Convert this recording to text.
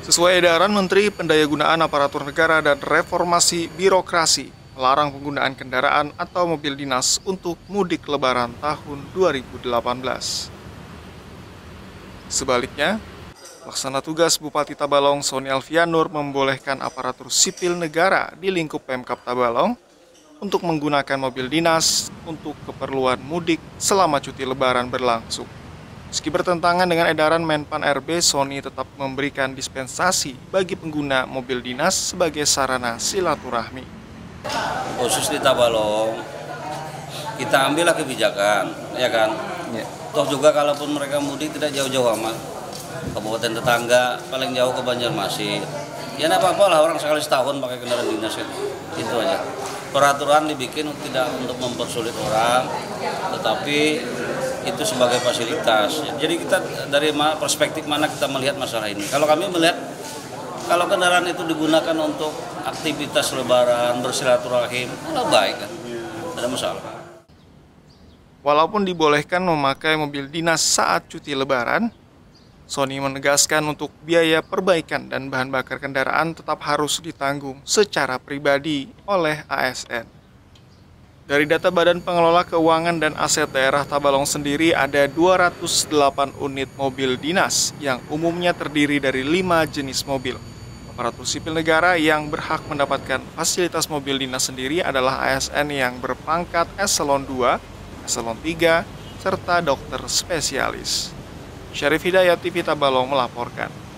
Sesuai edaran Menteri Pendayagunaan Aparatur Negara dan Reformasi Birokrasi, melarang penggunaan kendaraan atau mobil dinas untuk mudik lebaran tahun 2018. Sebaliknya, Pelaksana Tugas Bupati Tabalong Sony Alfianur membolehkan aparatur sipil negara di lingkup Pemkab Tabalong untuk menggunakan mobil dinas untuk keperluan mudik selama cuti lebaran berlangsung. Meski bertentangan dengan edaran Menpan RB, Sony tetap memberikan dispensasi bagi pengguna mobil dinas sebagai sarana silaturahmi. Khusus di Tabalong, kita ambillah kebijakan, ya kan? Ya. Toh juga kalaupun mereka mudik tidak jauh-jauh amat. Kabupaten tetangga, paling jauh ke Banjarmasin. Ya enggak apa-apa lah, orang sekali setahun pakai kendaraan dinas itu aja. Peraturan dibikin tidak untuk mempersulit orang, tetapi itu sebagai fasilitas. Jadi kita dari perspektif mana kita melihat masalah ini. Kalau kami melihat, kalau kendaraan itu digunakan untuk aktivitas lebaran, bersilaturahim, malah baik kan, tidak ada masalah. Walaupun dibolehkan memakai mobil dinas saat cuti lebaran, Sony menegaskan untuk biaya perbaikan dan bahan bakar kendaraan tetap harus ditanggung secara pribadi oleh ASN. Dari data Badan Pengelola Keuangan dan Aset Daerah Tabalong sendiri ada 208 unit mobil dinas yang umumnya terdiri dari 5 jenis mobil. Aparatur sipil negara yang berhak mendapatkan fasilitas mobil dinas sendiri adalah ASN yang berpangkat eselon 2, eselon 3, serta dokter spesialis. Syarif Hidayat TV Tabalong melaporkan.